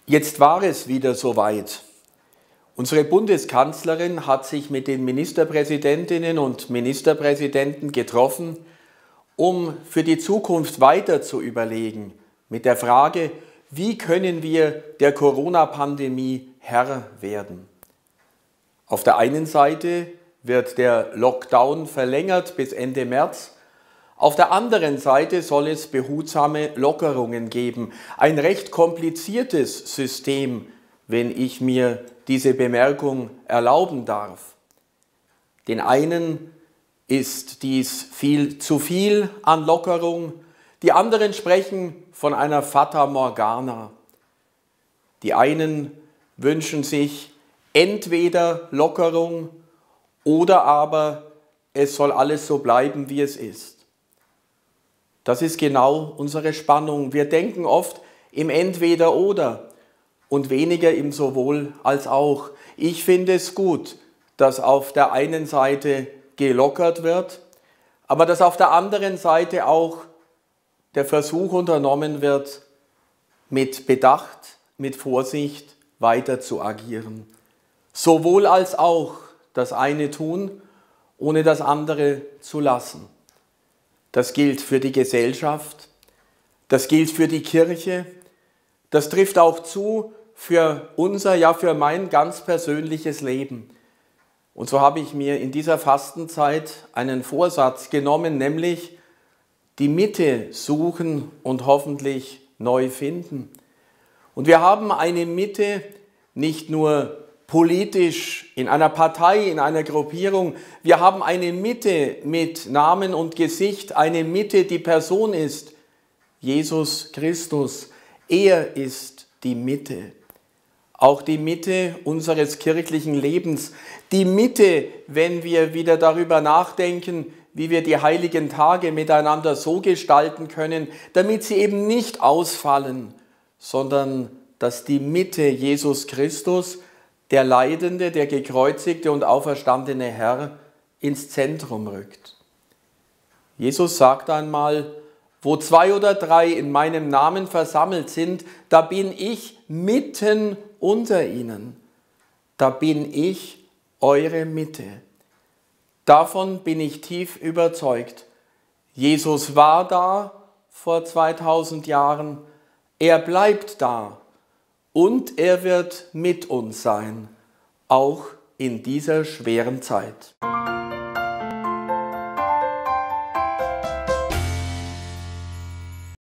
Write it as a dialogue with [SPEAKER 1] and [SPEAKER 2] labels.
[SPEAKER 1] Jetzt war es wieder soweit. Unsere Bundeskanzlerin hat sich mit den Ministerpräsidentinnen und Ministerpräsidenten getroffen, um für die Zukunft weiter zu überlegen, mit der Frage, wie können wir der Corona-Pandemie Herr werden. Auf der einen Seite wird der Lockdown verlängert bis Ende März. Auf der anderen Seite soll es behutsame Lockerungen geben. Ein recht kompliziertes System, wenn ich mir diese Bemerkung erlauben darf. Den einen ist dies viel zu viel an Lockerung, die anderen sprechen von einer Fata Morgana. Die einen wünschen sich entweder Lockerung oder aber es soll alles so bleiben, wie es ist. Das ist genau unsere Spannung. Wir denken oft im Entweder-Oder und weniger im Sowohl als auch. Ich finde es gut, dass auf der einen Seite gelockert wird, aber dass auf der anderen Seite auch der Versuch unternommen wird, mit Bedacht, mit Vorsicht weiter zu agieren. Sowohl als auch das eine tun, ohne das andere zu lassen. Das gilt für die Gesellschaft, das gilt für die Kirche, das trifft auch zu für unser, ja für mein ganz persönliches Leben. Und so habe ich mir in dieser Fastenzeit einen Vorsatz genommen, nämlich die Mitte suchen und hoffentlich neu finden. Und wir haben eine Mitte nicht nur politisch, in einer Partei, in einer Gruppierung. Wir haben eine Mitte mit Namen und Gesicht, eine Mitte, die Person ist, Jesus Christus. Er ist die Mitte. Auch die Mitte unseres kirchlichen Lebens. Die Mitte, wenn wir wieder darüber nachdenken, wie wir die heiligen Tage miteinander so gestalten können, damit sie eben nicht ausfallen, sondern dass die Mitte Jesus Christus, der leidende, der gekreuzigte und auferstandene Herr, ins Zentrum rückt. Jesus sagt einmal, wo 2 oder 3 in meinem Namen versammelt sind, da bin ich mitten unter ihnen. Da bin ich eure Mitte. Davon bin ich tief überzeugt. Jesus war da vor 2000 Jahren, er bleibt da. Und er wird mit uns sein, auch in dieser schweren Zeit.